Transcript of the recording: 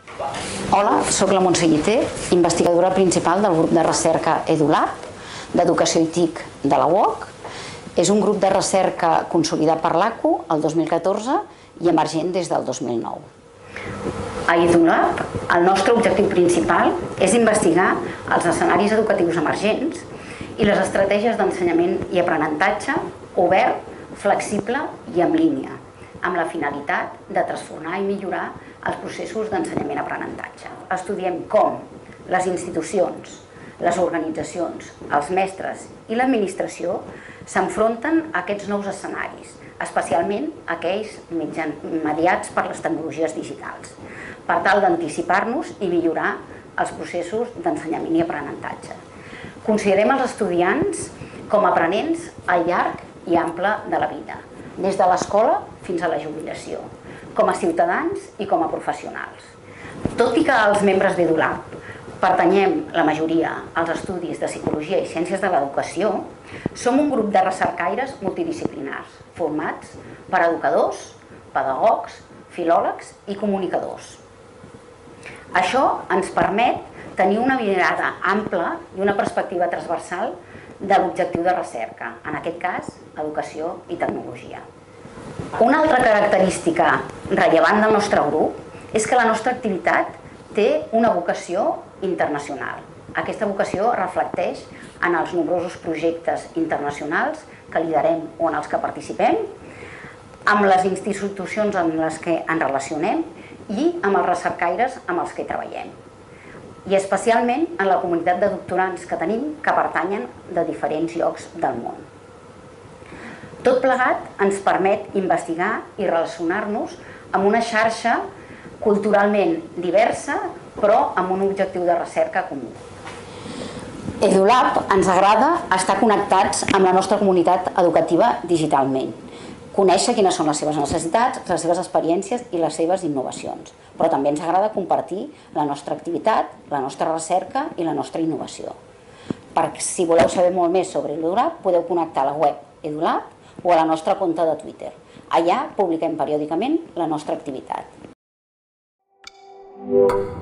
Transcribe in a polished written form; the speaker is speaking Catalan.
Hola, soc la Montse Guité, investigadora principal del grup de recerca EduLab, d'Educació i TIC de la UOC. És un grup de recerca consolidat per l'ACU el 2014 i emergent des del 2009. A EduLab, el nostre objectiu principal és investigar els escenaris educatius emergents i les estratègies d'ensenyament i aprenentatge obert, flexible i en línia, amb la finalitat de transformar i millorar els processos d'ensenyament-aprenentatge. Estudiem com les institucions, les organitzacions, els mestres i l'administració s'enfronten a aquests nous escenaris, especialment aquells mediats per les tecnologies digitals, per tal d'anticipar-nos i millorar els processos d'ensenyament i aprenentatge. Considerem els estudiants com a aprenents al llarg i ample de la vida, des de l'escola fins a la jubilació, com a ciutadans i com a professionals. Tot i que els membres d'EduLab pertanyem la majoria als estudis de psicologia i ciències de l'educació, som un grup de recercaires multidisciplinars formats per educadors, pedagogs, filòlegs i comunicadors. Això ens permet tenir una mirada ampla i una perspectiva transversal de l'objectiu de recerca, en aquest cas, educació i tecnologia. Una altra característica rellevant del nostre grup és que la nostra activitat té una vocació internacional. Aquesta vocació reflecteix en els nombrosos projectes internacionals que liderem o en els que participem, amb les institucions amb les que ens relacionem i amb els recercaires amb els que treballem. I especialment en la comunitat de doctorants que tenim que pertanyen de diferents llocs del món. Tot plegat ens permet investigar i relacionar-nos amb una xarxa culturalment diversa, però amb un objectiu de recerca comú. EduLab ens agrada estar connectats amb la nostra comunitat educativa digitalment, conèixer quines són les seves necessitats, les seves experiències i les seves innovacions, però també ens agrada compartir la nostra activitat, la nostra recerca i la nostra innovació. Si voleu saber molt més sobre EduLab, podeu connectar a la web EduLab o a la nostra compte de Twitter. Allà publiquem periòdicament la nostra activitat.